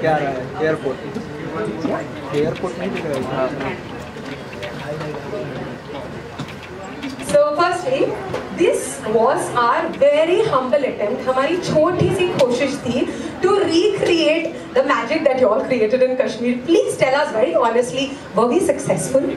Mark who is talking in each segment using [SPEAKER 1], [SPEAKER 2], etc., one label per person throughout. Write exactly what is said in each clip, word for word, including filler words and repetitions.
[SPEAKER 1] क्या रहा है एयरपोर्ट एयरपोर्ट नहीं दिख रहा है।
[SPEAKER 2] So firstly, this was our very humble attempt. हमारी छोटी सी कोशिश थी to recreate the magic that you all created in Kashmir. Please tell us very honestly, were we successful?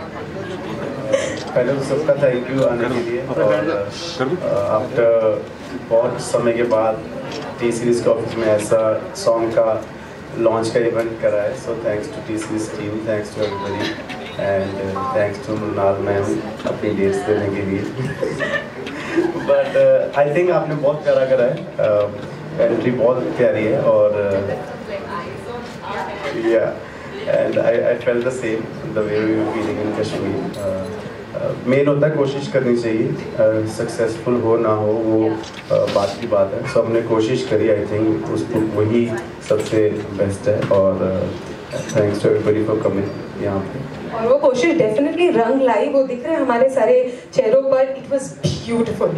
[SPEAKER 3] पहले तो सबका थैंक यू आने के लिए, और आफ्टर बहुत समय के बाद टी सीरीज के ऑफिस में ऐसा सॉन्ग का लॉन्च का इवेंट करा है. So thanks to T Series team, thanks to everybody and thanks to Mrunal ma'am अपनी डेट्स देने के लिए. बट आई थिंक आपने बहुत प्यारा करा है, एंट्री uh, बहुत प्यारी है, और या and I I felt the same the way we were feeling in Kashmir. मेन होता है कोशिश करनी चाहिए, सक्सेसफुल uh, हो ना हो वो uh, बात की बात है. सो so, हमने कोशिश करी, आई थिंक उसको वही सबसे बेस्ट है, और thanks to everybody for coming यहाँ पे.
[SPEAKER 2] और वो कोशिश डेफिनेटली रंग लाई, वो दिख रहे हैं हमारे सारे चेहरों पर. It was beautiful.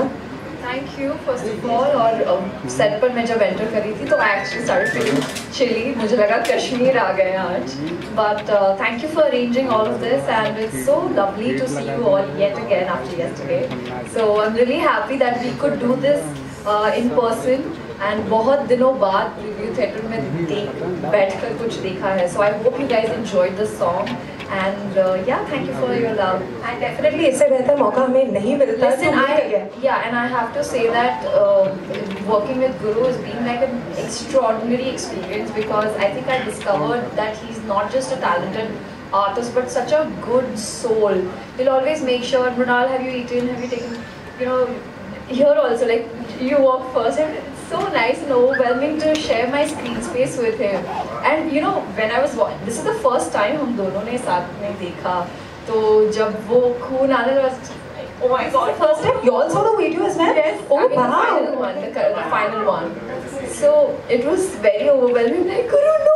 [SPEAKER 4] Thank you first of all. और सेट पर मैं जब एंटर करी थी तो I actually started feeling chilly. मुझे लगा कश्मीर आ गए आज. But thank you for arranging all of this, and it's so lovely to see you all yet again after yesterday. So I am really happy that we could do this in person, and बहुत दिनों बाद review theatre में देख बैठकर कुछ देखा है. So I hope you guys enjoyed this song, and uh, yeah, thank you for your love.
[SPEAKER 2] And definitely इससे बेहतर मौका हमें नहीं मिलता.
[SPEAKER 4] Listen, I yeah, and I have to say that uh, working with Guru has been like an extraordinary experience, because I think I discovered that he's not just a talented artist but such a good soul. He'll always make sure, Mrunal, have you eaten? Have you taken? You know, here also, like you walk first, and it's so nice and overwhelming to share my screen space with him. And you know, when I was watching, this is the first time हम दोनों ने साथ में देखा, तो जब वो खून आने लगा, oh my god,
[SPEAKER 2] first time you all saw the video as well?
[SPEAKER 4] Yes.
[SPEAKER 2] Oh
[SPEAKER 4] I mean,
[SPEAKER 2] wow.
[SPEAKER 4] the final one, the, the final one. So it was very overwhelming. Like, Guru, no!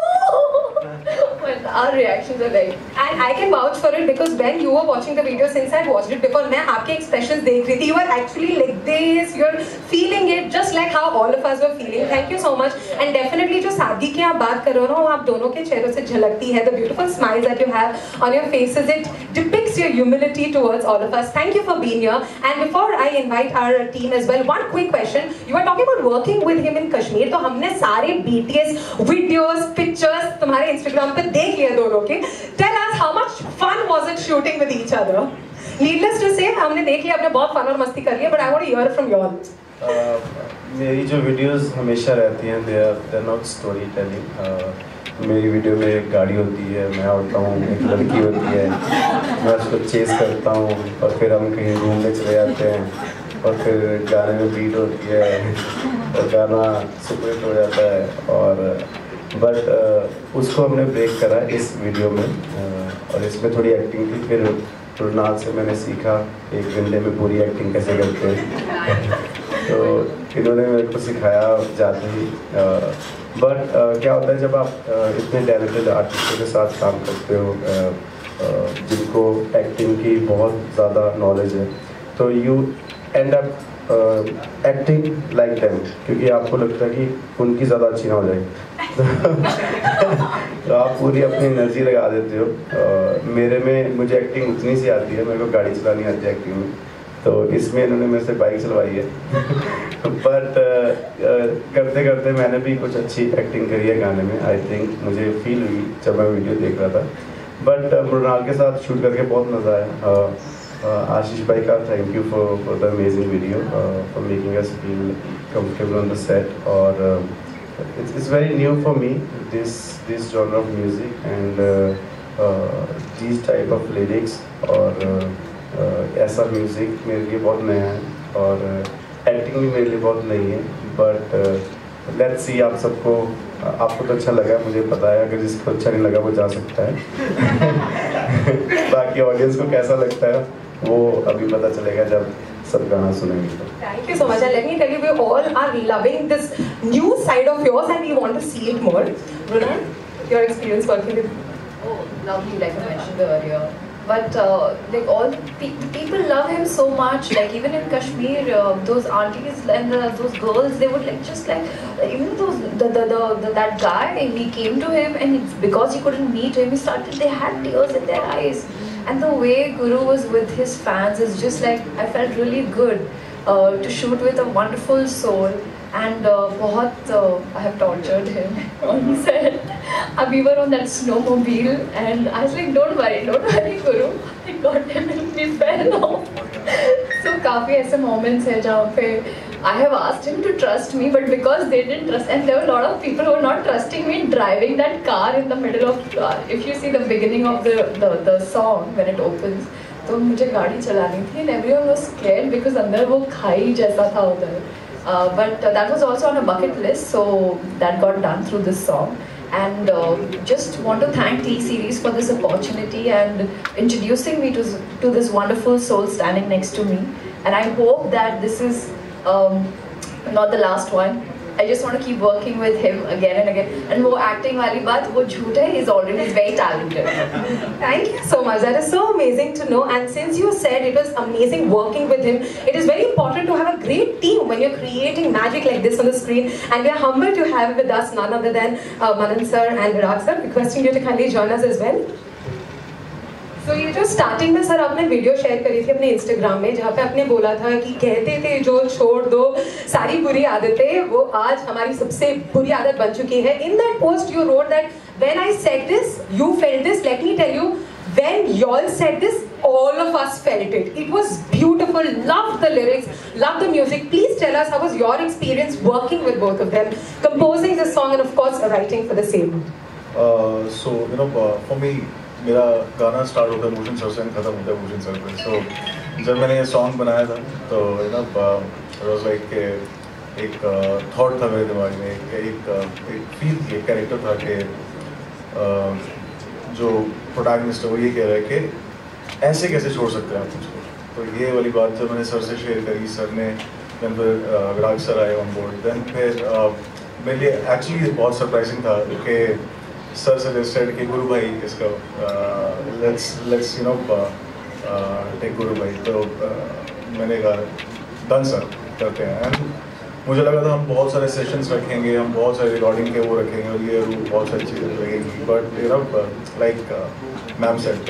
[SPEAKER 4] Well, our reactions are like,
[SPEAKER 2] and I can vouch for it, because when you were watching the video, since I watched it before, मैं आपके expressions देख रही थी. You were actually like this. You're feeling it just like how all of us were feeling. Thank you so much. And definitely जो शादी की आप बात कर रहे हो ना, वो आप दोनों के चेहरों से झलकती है. The beautiful smiles that you have on your faces, it depicts your humility towards all of us. Thank you for being here. And before I invite our team as well, one quick question. You were talking about working with him in Kashmir. तो हमने सारे B T S videos, pictures तुम्हारे Instagram पे देख लिया दोनों के. Tell us how much fun was it shooting with each other? Needless to say, हमने देख लिया, आपने बहुत फन और मस्ती कर लिया. But I want to hear from you all.
[SPEAKER 3] uh, मेरी जो वीडियोस हमेशा रहती हैं, they are they are not story telling. uh, मेरी वीडियो में एक गाड़ी होती है, मैं उड़ता हूँ, एक लड़की होती है, मैं उसको चेस करता हूँ, और फिर हम कहीं घूमने चले जाते हैं, और फिर गाने में बीट होती है, और गाना सुपर हो जाता है. और बट uh, उसको हमने ब्रेक करा इस वीडियो में, uh, और इसमें थोड़ी एक्टिंग थी. फिर मृणाल से मैंने सीखा एक घंटे में पूरी एक्टिंग कैसे करते हैं. तो इन्होंने मेरे को सिखाया जाते ही. बट uh, uh, क्या होता है जब आप uh, इतने टैलेंटेड आर्टिस्टों के साथ काम करते हो, uh, uh, जिनको एक्टिंग की बहुत ज़्यादा नॉलेज है, तो you end up acting like them, क्योंकि आपको लगता है कि उनकी ज़्यादा अच्छी ना हो जाए. तो आप पूरी अपनी एनर्जी लगा देते हो. uh, मेरे में मुझे एक्टिंग उतनी सी आती है, मेरे को गाड़ी चलानी आती है एक्टिंग में, तो इसमें इन्होंने मेरे से बाइक चलवाई है. बट uh, uh, करते करते मैंने भी कुछ अच्छी एक्टिंग करी है गाने में. आई थिंक मुझे फील हुई जब मैं वीडियो देख रहा था. बट uh, मृणाल के साथ शूट करके बहुत मज़ा आया. uh, Uh, आशीष भाई का thank you for for the amazing video, for making us feel comfortable on the set. और it's it's very new for me this this genre of music and this type of lyrics. और uh, uh, ऐसा music मेरे लिए बहुत नया है, और acting uh, भी मेरे लिए बहुत नई है. बट लेट्स सी, आप सबको आपको तो अच्छा लगा, मुझे पता है. अगर जिसको अच्छा नहीं लगा वो जा सकता है. बाकी ऑडियंस को कैसा लगता है वो अभी पता चलेगा जब सब गाना सुनेंगे.
[SPEAKER 2] Thank you so much, and let me tell you, we all are loving this new side of yours, and we want to see it more. Mrunal, your experience working with?
[SPEAKER 4] oh, lovely, like I mentioned earlier. but uh, like all pe people love him so much. Like even in Kashmir, uh, those aunties and the, those girls, they would like just like even those the, the, the, the that guy, he came to him and it's because he couldn't meet him, he started, they had tears in their eyes. And the way Guru was with his fans is just like, I felt really good uh, to shoot with a wonderful soul. And uh, बहुत, uh, I have tortured him on set. And we were on that snowmobile and I was like, don't worry, don't worry Guru, I got him, it'll be fair now. So काफी ऐसे moments हैं जहाँ पे I have asked him to trust me, but because they didn't trust, and there were a lot of people who were not trusting me driving that car in the middle of, uh, if you see the beginning of the, the, the song when it opens, तो मुझे गाड़ी चलानी थी and everyone was scared because अंदर वो खाई जैसा था उधर. Uh, but uh, that was also on a bucket list, so that got done through this song. And uh, just want to thank T-Series for this opportunity and introducing me to, to this wonderful soul standing next to me. And I hope that this is um, not the last one. I just want to keep working with him again and again. And वो acting वाली बात वो झूठ है. He's already he's very talented.
[SPEAKER 2] Thank you so much. That is so amazing to know. And since you said it was amazing working with him, it is very important to have a great team when you're creating magic like this on the screen. And we are humbled to have with us none other than uh, Manan sir and Virag sir. Requesting you to kindly join us as well. तो ये जो starting में sir आपने video share करी थी अपने Instagram में जहाँ पे आपने बोला था कि कहते थे जो छोड़ दो सारी बुरी आदतें वो आज हमारी सबसे बुरी आदत बन चुकी है. In that post you wrote that when I said this you felt this. Let me tell you, when y'all said this, all of us felt it. It was beautiful. Loved the lyrics, loved the music. Please tell us, how was your experience working with both of them, composing the song and of course writing for the same?
[SPEAKER 5] Uh, so you know, uh, for me, मेरा गाना start होता है Bhushan sir से, खत्म होता है Bhushan sir पे. सो जब मैंने ये सॉन्ग बनाया था तो you know it was like एक थॉट था मेरे दिमाग में, एक एक, एक फील थी, एक कैरेक्टर था कि जो प्रोटैगनिस्ट है वो ये कह रहा है कि ऐसे कैसे छोड़ सकते हैं आप मुझको. तो ये वाली बात जब मैंने सर से शेयर करी, सर ने देन फिर विराग सर आए ऑन बोर्ड. देन फिर मेरे लिए एक्चुअली बहुत सरप्राइजिंग था कि सर सजेस्टेड कि गुरु भाई इसका let's let's you know take Guru भाई. तो uh, मैंने कहा डन सर करते हैं. एंड मुझे लगा था हम बहुत सारे सेशंस रखेंगे, हम बहुत सारे रिकॉर्डिंग के वो रखेंगे और ये बहुत सारी चीज़ें लगेंगी. But you know like ma'am said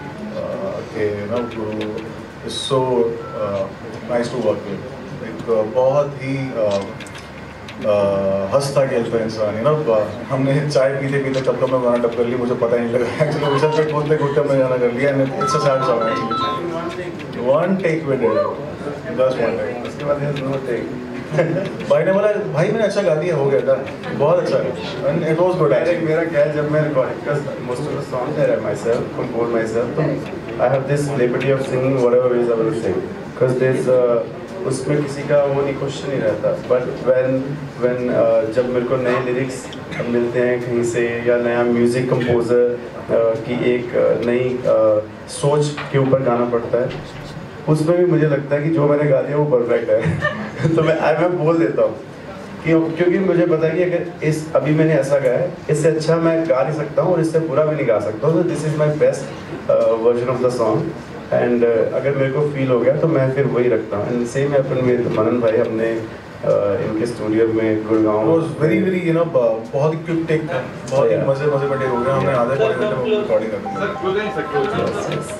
[SPEAKER 5] कि you know Guru is so nice to work with. एक बहुत ही uh, हंसता खेलता इंसान. यू नो हमने चाय पीते पीते कब कब मैं गाना डब कर लिया मुझे पता ही नहीं लगा. एक्चुअली विशल पे कूदते कूदते मैं गाना कर लिया. It's a sad song actually. One take with it, just one take. उसके बाद नो टेक. भाई ने बोला भाई मैंने अच्छा गा दिया, हो गया था, बहुत अच्छा है. And it was good.
[SPEAKER 3] मेरा क्या है, जब मैं रिकॉर्डिंग कर most of the songs I write myself, compose myself, तो I have this liberty of singing whatever is I will sing because there is उसमें किसी का वो नहीं क्वेश्चन नहीं रहता. बट व्हेन व्हेन जब मेरे को नए लिरिक्स मिलते हैं कहीं से या नया म्यूज़िक कंपोज़र uh, की एक uh, नई uh, सोच के ऊपर गाना पड़ता है, उसमें भी मुझे लगता है कि जो मैंने गा दिया वो परफेक्ट है. तो मैं मैं बोल देता हूँ कि क्योंकि मुझे पता है कि अगर इस अभी मैंने ऐसा गाया है, इससे अच्छा मैं गा नहीं सकता हूँ और इससे पूरा भी नहीं गा सकता हूँ. तो this is my best version of the song. And uh, अगर मेरे को फील हो गया तो मैं फिर वही रखता हूँ. And same happen with Manan भाई. हमने uh, इनके स्टूडियो में Gurgaon
[SPEAKER 5] very very you know बहुत ही क्विक टेक था, बहुत ही मजे मजे में टेक हो गया. हमने आधे पौने घंटे में रिकॉर्डिंग कर दी.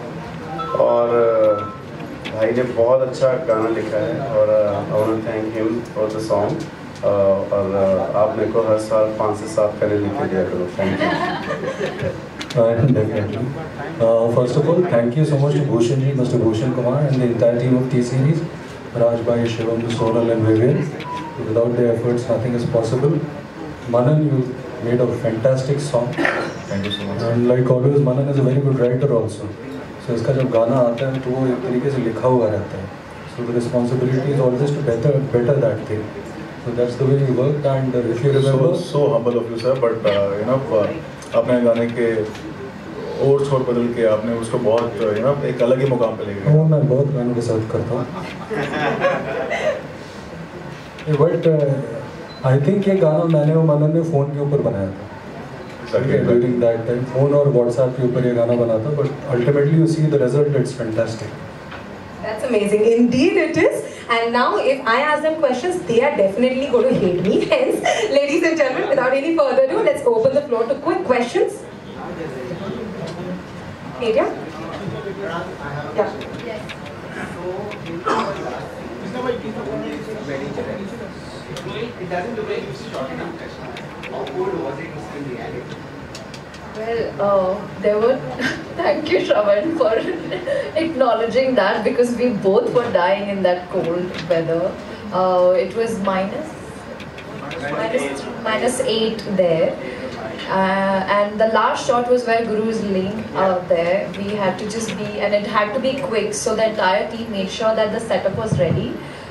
[SPEAKER 3] और uh, भाई ने बहुत अच्छा गाना लिखा है और I want to thank him for the song. और uh, आप मेरे को हर साल पाँच से सात गाने लिख के दिया करो. Thank you.
[SPEAKER 1] Uh, definitely. Uh, first of all, thank you so much to Bhushan ji, Mister Bhushan Kumar and the entire team of T-Series, Raj Bhai, Shivam, Sonal and Vivian. Without their efforts, nothing is possible. Manan, you made a fantastic song.
[SPEAKER 5] Thank you so much.
[SPEAKER 1] And like always, Manan is a very good writer also. So इसका जब गाना आता है तो वो एक तरीके से लिखा हुआ रहता है. So the responsibility is always to better better that thing. So that's the way we worked. And uh, if you remember,
[SPEAKER 5] so, so humble of you sir, but uh, you know uh, अपने गाने के और छोर बदल के आपने उसको बहुत यू नो एक अलग ही मुकाम पे ले गए.
[SPEAKER 1] वो मैं बहुत गानों के साथ करता हूँ. बट आई थिंक ये गाना मैंने और मनन ने फ़ोन के ऊपर बनाया था. ड्यूरिंग दैट टाइम फोन और व्हाट्सएप के ऊपर ये गाना बना था, but ultimately you see the result, it's fantastic.
[SPEAKER 2] That's amazing. Indeed it is. And now if I ask them questions, they are definitely going to hate me. Hence, ladies and gentlemen, without any further ado, let's open the floor to quick questions. Adria? Yeah.
[SPEAKER 4] Yes.
[SPEAKER 6] It doesn't look like it's short enough. How cold was it in reality?
[SPEAKER 4] Well, uh, there were. Thank you, Shravan, for acknowledging that, because we both were dying in that cold weather. Uh, it was minus, minus, minus eight there. Uh, and the last shot was where Guru is laying out there. We had to just be, and it had to be quick, so the entire team made sure that the setup was ready.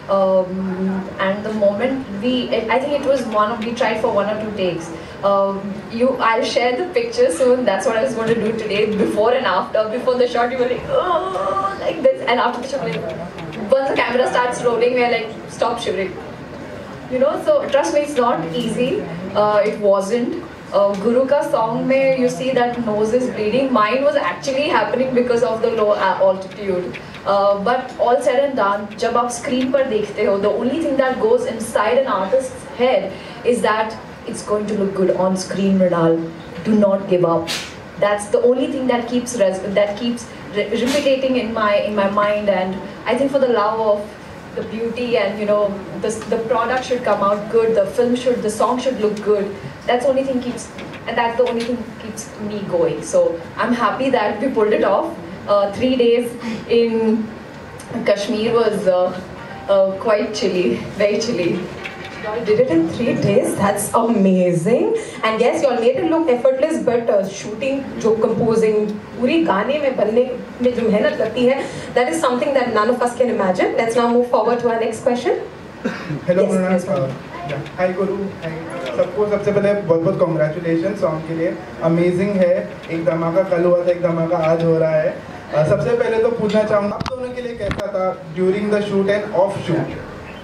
[SPEAKER 4] Um, and the moment we, I think it was one of, we tried for one or two takes. Um, you, I'll share the picture soon. That's what I was going to do today, before and after. Before the shot, you were like, oh, like this, and after the shot, like, once the camera starts rolling, we're like, stop shivering. You know, so trust me, it's not easy. Uh, it wasn't. Uh, Guru ka song mein you see that nose is bleeding. Mine was actually happening because of the low altitude. Uh, but all said and done, जब आप screen पर देखते हो, the only thing that goes inside an artist's head is that it's going to look good on screen, Mrinal. Do not give up. That's the only thing that keeps res that keeps re replicating in my in my mind. And I think for the love of the beauty, and you know, the the product should come out good. The film should, the song should look good. That's the only thing keeps, and that's the only thing keeps me going. So I'm happy that we pulled it off. Uh, three days in Kashmir was uh, uh, quite chilly, very chilly.
[SPEAKER 2] You did it in three days. That's amazing. And yes, you all made it look effortless, but uh, shooting, जो composing, पूरी गाने में बनने में जो मेहनत लगती है, that is something that none of us can imagine. Let's now move forward to our next question.
[SPEAKER 7] Hello,
[SPEAKER 2] Yes,
[SPEAKER 7] Mrinal.
[SPEAKER 2] yes, ma'am.
[SPEAKER 7] हाय गुरु, सबको सबसे पहले बहुत बहुत कॉन्ग्रेचुलेशन सॉन्ग के लिए. अमेजिंग है. एक धमाका कल हुआ था, एक धमाका आज हो रहा है. uh, सबसे पहले तो पूछना चाहूँगा आप दोनों के लिए कैसा था during the shoot end of shoot?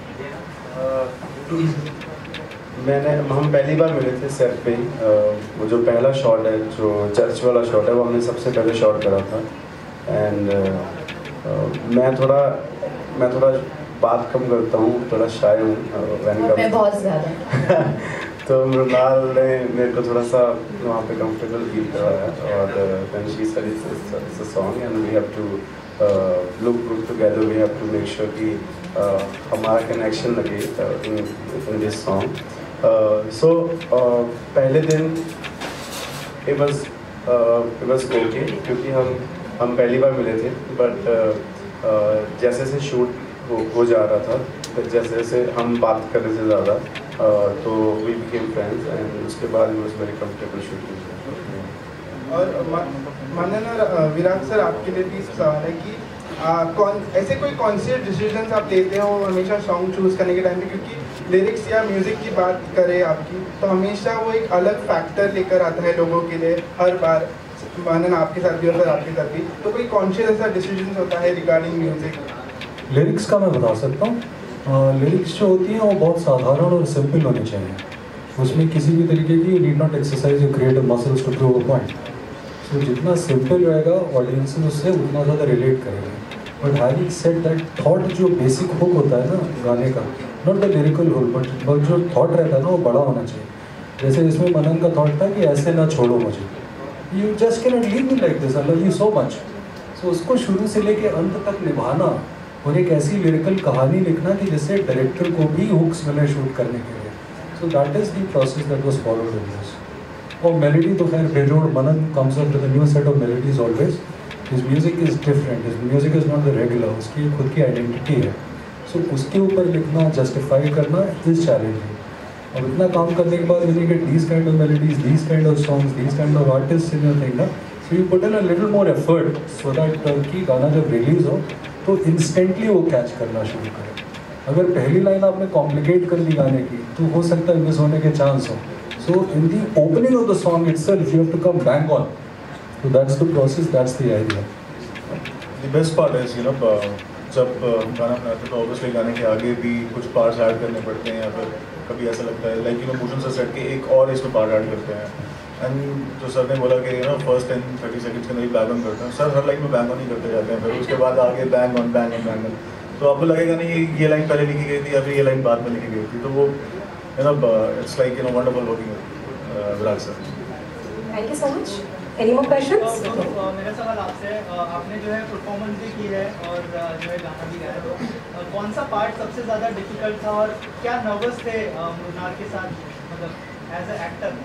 [SPEAKER 3] मैंने हम पहली बार मिले थे सेट पे. uh, वो जो पहला शॉट है, जो चर्च वाला शॉट है, वो हमने सबसे पहले शॉट करा था. एंड uh, uh, मैं थोड़ा मैं थोड़ा बात कम करता हूँ, थोड़ा शाय हूँ.
[SPEAKER 4] मैं बहुत ज़्यादा.
[SPEAKER 3] तो मृणाल ने मेरे को थोड़ा सा वहाँ पे कंफर्टेबल फील करवाया. और then she said it's a song and we have to look good together. We have to make sure कि uh, हमारा कनेक्शन लगे in in this song. So पहले दिन it was it was okay, क्योंकि हम हम पहली बार मिले थे. बट uh, uh, जैसे जैसे शूट हो, हो जा रहा था, जैसे जैसे हम बात करने से ज़्यादा, तो वी बिकेम फ्रेंड्स. एंड उसके बाद ही वाज वेरी कंफर्टेबल शूटिंग.
[SPEAKER 7] और मानना विराट सर, आपके लिए भी सवाल है कि आ, कौन ऐसे कोई कॉन्शियस डिसीजंस आप लेते हो हमेशा सॉन्ग चूज़ करने के टाइम पे? क्योंकि लिरिक्स या म्यूज़िक की बात करें आपकी, तो हमेशा वो एक अलग फैक्टर लेकर आता है लोगों के लिए हर बार. मानना आपके साथ भी और सर आपके साथ भी, तो कोई कॉन्शियस ऐसा डिसीजन होता है रिगार्डिंग म्यूज़िक?
[SPEAKER 1] लिरिक्स का मैं बता सकता हूँ. लिरिक्स जो होती हैं वो बहुत साधारण और सिंपल होनी चाहिए. उसमें किसी भी तरीके की need not exercise you create muscles to prove a point. So जितना सिंपल रहेगा ऑडियंस उससे उतना ज़्यादा रिलेट करेगा. But having said that, thought जो बेसिक हुक होता है ना गाने का, not the lyrical hook, but जो थॉट रहता है ना वो बड़ा होना चाहिए. जैसे इसमें मनन का थॉट था कि ऐसे ना छोड़ो मुझे, you just can not leave me like this, I love you so much. So उसको शुरू से लेके अंत तक निभाना और एक ऐसी लिरिकल कहानी लिखना कि जिससे डायरेक्टर को भी हुक्स मिले शूट करने के लिए. So that is the process that was followed in this. और मेलोडी तो खैर बेजोड़, Manan comes up with a new set of melodies always. His music is different, his music is not the regular, उसकी खुद की आइडेंटिटी है. सो so, उसके ऊपर लिखना, जस्टिफाई करना इज चैलेंजिंग. अब इतना काम करने के बाद when you get these kind of melodies, these kind of songs, these kind of artists in your thing ना, so you put in a little more effort so that uh, कि गाना जब रिलीज हो तो इंस्टेंटली वो catch करना शुरू करे. अगर पहली लाइन आपने कॉम्प्लिकेट कर दी गाने की तो हो सकता है मिस होने के चांस हो. So in the opening of the song itself you have to come bang on. So that's the process, that's the idea.
[SPEAKER 5] The best part is, you know, जब गाना बनाते तो ऑब्वियसली गाने के आगे भी कुछ पार्ट्स ऐड करने पड़ते हैं, या फिर कभी ऐसा लगता है like you know Bhushan sir set के एक और इसमें पार्ट ऐड करते हैं, एंड जो सर ने बोला कि you know first ten thirty seconds के अंदर ही बैग ऑन करते हैं, सर हर लाइन में बैग ऑन ही करते जाते हैं, फिर उसके बाद आगे bang on bang on bang on, तो आपको लगेगा नहीं कि ये लाइन पहले लिखी गई थी या फिर ये लाइन बाद में लिखी गई थी, तो वो you know it's like you know wonderful working with Virag sir.
[SPEAKER 2] Thank you so much. Any more questions?
[SPEAKER 6] मेरा सवाल आपसे, आपने जो है परफॉर्मेंस भी की है और जो है गाना भी गाया, तो कौन सा पार्ट सबसे ज़्यादा डिफिकल्ट था और क्या नर्वस थे मृणाल के साथ, मतलब एज ए एक्टर?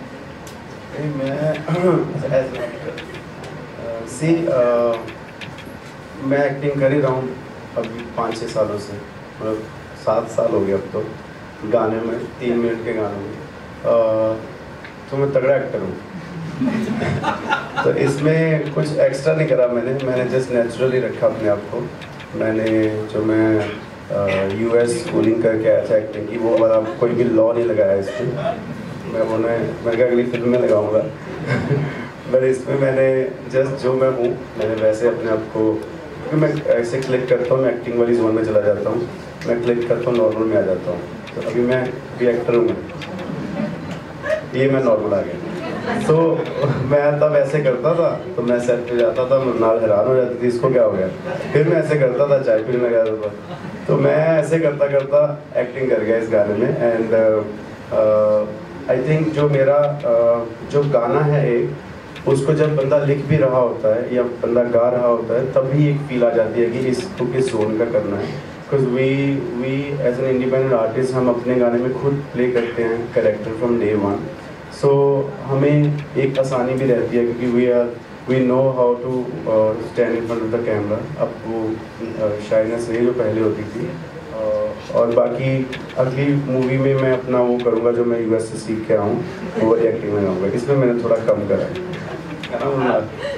[SPEAKER 3] मैं एज सी मैं एक्टिंग कर ही रहा हूँ अभी पाँच छः सालों से, मतलब सात साल हो गए अब तो गाने में, तीन मिनट के गाने में, uh, तो मैं तगड़ा एक्टर हूँ। तो इसमें कुछ एक्स्ट्रा नहीं करा मैंने मैंने जस्ट नेचुरली रखा अपने आप को। मैंने जो मैं यूएस स्कूलिंग करके आया था एक्टिंग की, वो वाला कोई भी लॉ नहीं लगाया इसमें, मैं उन्हें मैं क्या अगली फिल्म में लगाऊंगा बट इसमें मैंने जस्ट जो मैं हूँ मैंने वैसे अपने आप को, क्योंकि मैं ऐसे क्लिक करता हूँ, मैं एक्टिंग वाली जोन में चला जाता हूँ, मैं क्लिक करता हूँ नॉर्मल में आ जाता हूँ। तो अभी मैं भी एक्टर हूँ, ये मैं नॉर्मल आ गया। तो मैं तब ऐसे करता था, तो मैं सेट पे जाता था, मृणाल हैरान हो जाती थी इसको क्या हो गया, फिर मैं ऐसे करता था, चाय पीने लगा था, तो मैं ऐसे करता करता एक्टिंग कर गया इस गाने में। एंड आई थिंक जो मेरा uh, जो गाना है एक, उसको जब बंदा लिख भी रहा होता है या बंदा गा रहा होता है, तब भी एक फील आ जाती है कि इसको किस जोन का करना है। Because we we as an independent artist हम अपने गाने में खुद प्ले करते हैं character from day one, so हमें एक आसानी भी रहती है क्योंकि we are we know how to stand in front of the camera. अब वो शाइनेस नहीं जो पहले होती थी। uh, और बाकी अगली मूवी में मैं अपना वो करूँगा जो मैं यूएस से सीख के आया हूँ, वो एक्टिंग में आऊँगा, इसमें मैंने थोड़ा कम करा है ना।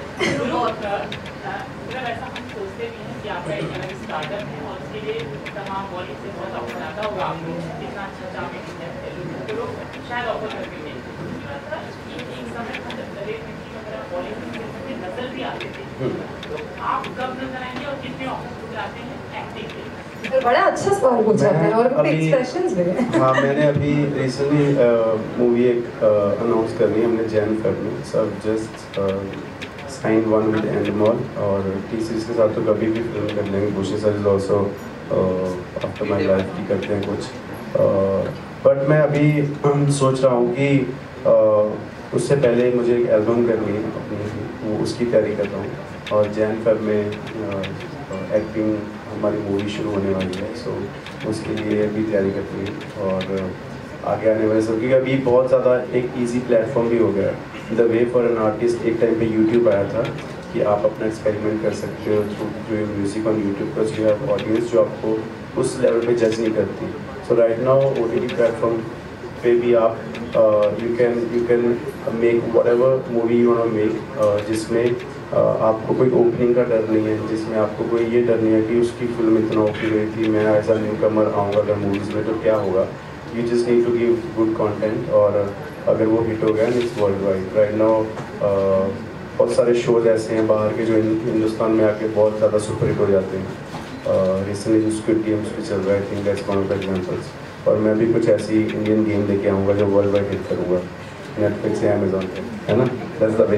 [SPEAKER 2] बड़ा अच्छा सवाल पूछा आपने और एक्सप्रेशंस भी हैं।
[SPEAKER 3] हाँ, मैंने अभी रिसेंटली मूवी एक अनाउंस करनी है हमने जैन फेब में, सब just sign one with Endemol, और टी सीरीज के साथ तो कभी भी फिल्म कर लेंगे। Bhushan sir is also after my life की करते हैं कुछ, बट uh, मैं अभी हम सोच रहा हूँ कि uh, उससे पहले मुझे एक एल्बम करनी है अपनी, वो उसकी तैयारी कर रहा हूँ। और जैन फेब में एक्टिंग uh, हमारी मूवी शुरू होने वाली है, सो so, उसके लिए भी तैयारी करनी है। और आगे आने वाले सब, क्योंकि अभी बहुत ज़्यादा एक इजी प्लेटफॉर्म भी हो गया है। The way for an artist, एक टाइम पे यूट्यूब आया था कि आप अपना एक्सपेरिमेंट कर सकते हो through through music on YouTube, because you have audience जो आपको उस लेवल पे जज नहीं करती। So right now O T T platform पे भी आप you can you can make whatever movie you want to make, जिसमें uh, आपको कोई ओपनिंग का डर नहीं है, जिसमें आपको कोई ये डर नहीं है कि उसकी फिल्म इतना ओपी गई थी, मैं एज अ न्यू कमर आऊँगा अगर मूवीज़ में तो क्या होगा। You just need to give good content, और अगर वो हिट हो गया it's world wide. Right now बहुत सारे शोज ऐसे हैं बाहर के जो हिंदुस्तान में आके बहुत ज़्यादा सुपर हिट हो जाते हैं। रिसेंटली जो स्क्विड गेम्स भी चल रहा है, I think that's one of the examples. और मैं भी कुछ ऐसी इंडियन गेम लेके आऊँगा जो वर्ल्ड वाइड हिट करूँगा, नेटफ्लिक्स या अमेजोन पे, है ना। That's the way.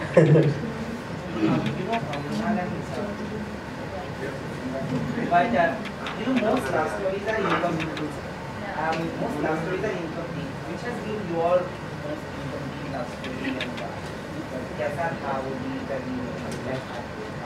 [SPEAKER 6] But uh, you know, most love stories are incomplete. Um, most love stories are incomplete. Which has been your most incomplete love story? And uh, कैसा था वो deal करनी है?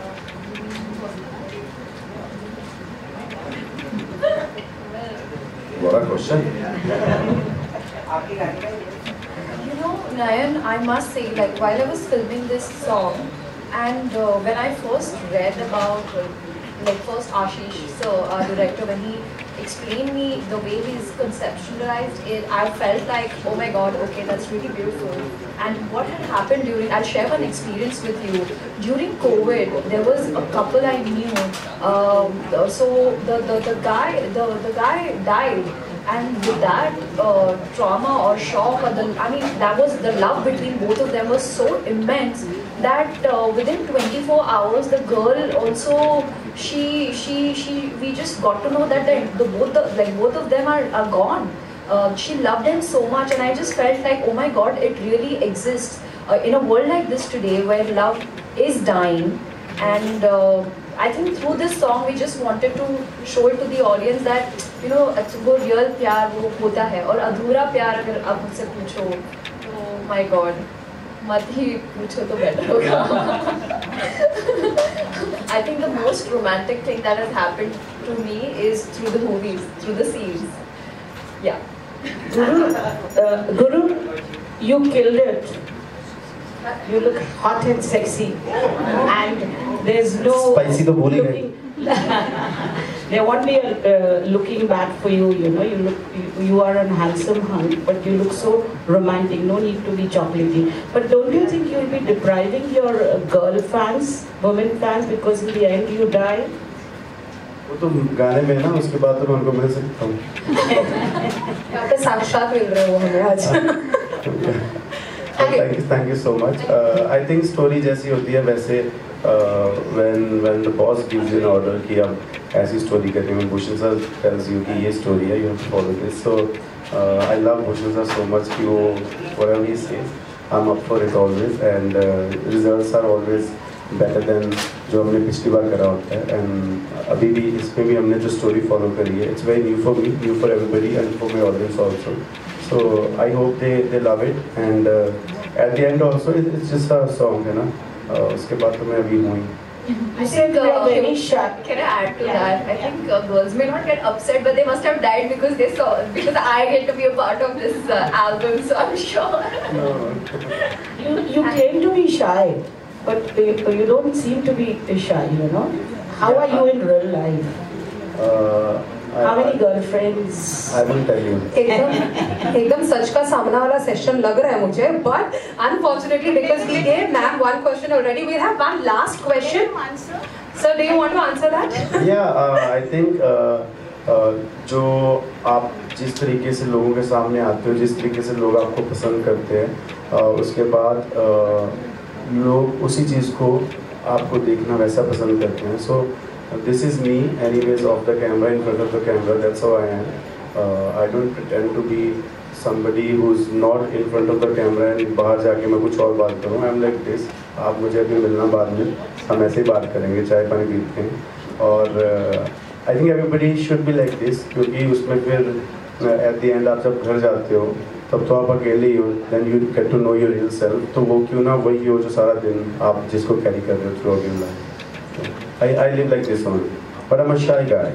[SPEAKER 3] What a question.
[SPEAKER 6] आपके गाने का
[SPEAKER 4] You know, Nayan, I must say, like while I was filming this song, and uh, when I first read about, uh, like first Ashish, so our director, when he explained me the way he's conceptualized it, I felt like, oh my God, okay, that's really beautiful. And what had happened during, I'll share one experience with you. During COVID, there was a couple I knew. Um, so the, the the guy, the the guy died. And with that uh, trauma or shock, or the, I mean, that was the love between both of them was so immense that uh, within twenty-four hours, the girl also, she, she, she, we just got to know that the, the both, the, like both of them are, are gone. Uh, she loved him so much, and I just felt like, oh my God, it really exists. uh, in a world like this today where love is dying, and uh, I think through this song we just wanted to show it to the audience that you know वो real प्यार वो होता है, और अधूरा प्यार अगर आप मुझसे पूछो तो my God मत ही पूछो तो better होगा. I think the most romantic thing that has happened to me is through the movies, through the series. Yeah.
[SPEAKER 8] Guru, uh, Guru, you killed it. You look hot and sexy, and there's no
[SPEAKER 3] spicy to boli
[SPEAKER 8] looking, there won't be a uh, looking back for you. You know, you look, you, you are a handsome hunk, but you look so romantic. No need to be chocolatey. But don't you think you'll be depriving your uh, girl fans, women fans, because in the end you die?
[SPEAKER 3] वो तो गाने में ना, उसके बाद तो मैं उनको मिल सकता हूँ.
[SPEAKER 2] यहाँ पे साक्षात मिल रहे हो हमें आज.
[SPEAKER 3] Thank you, thank you so much. Uh, I think story जैसी होती है वैसे uh, when when the boss gives you an order कि अब ऐसी story करनी है, Bhushan sir tells you कि ये story है, you have to follow this. So uh, I love Bhushan sir so much कि वो whatever he says, I'm up for it always, and uh, results are always better than जो हमने पिछली बार करा होता है. And अभी भी इसमें भी हमने जो story follow करी है, it's very new for me, new for everybody, and for my audience also. So I hope they they love it, and uh, at the end also it, it's just a song, है ना. uh, उसके बाद तो मैं अभी हूँ ही.
[SPEAKER 4] I think uh, very shy. Can I add to yeah. that? I think uh, girls may not get upset, but they must have died because they saw because I get to be a part of this uh, album, so I'm sure.
[SPEAKER 3] No.
[SPEAKER 8] you you claim to be shy, but you, you don't seem to be shy. You know, how yeah. are you in real life?
[SPEAKER 3] Uh,
[SPEAKER 8] How many girlfriends?
[SPEAKER 3] I will tell you.
[SPEAKER 2] एकदम एकदम सच का सामना वाला session लग रहा है मुझे, but unfortunately because we gave ma'am one question already, we have one last question. Sir, do you want to answer that?
[SPEAKER 3] Yeah, uh, I think uh, uh, जो आप जिस तरीके से लोगों के सामने आते हो, जिस तरीके से लोग आपको पसंद करते हैं, uh, उसके बाद uh, लोग उसी चीज़ को आपको देखना वैसा पसंद करते हैं. So this is me, anyways, off the camera, in front of the camera. That's how I am. Uh, I don't pretend to be somebody who's not in front of the camera and बाहर जाके मैं कुछ और बात करूँ. I'm like this. आप मुझे अभी मिलना बाद में, हम ऐसे ही बात करेंगे, चाय पानी पीते हैं. और uh, I think everybody should be like this, क्योंकि उसमें फिर at the end आप जब घर जाते हो तब तो आप अकेले ही हो. Then you get to know your real self. तो वो क्यों ना वही हो जो सारा दिन आप जिसको कैरी कर रहे हो throughout your life. I, I live like this only, but I'm a shy guy.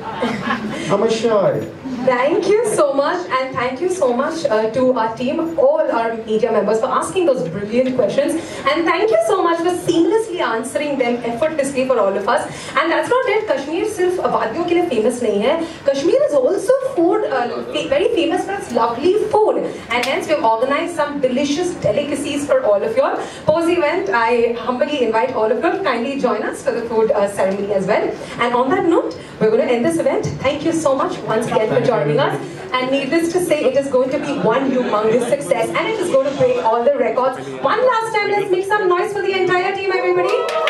[SPEAKER 3] I'm a shy.
[SPEAKER 2] Thank you so much, and thank you so much uh, to our team, all our media members, for asking those brilliant questions, and thank you so much for seamlessly answering them effortlessly for all of us. And that's not it. Kashmir सिर्फ वादियों के लिए famous नहीं है. Kashmir is also food, uh, very famous for its lovely food, and hence we've organized some delicious delicacies for all of you all. Post event, I humbly invite all of you to kindly join us for the food uh, ceremony as well. And on that note, we're going to end this event. Thank you so much once again for joining us. And needless to say, it is going to be one humongous success, and it is going to break all the records. One last time, let's make some noise for the entire team, everybody.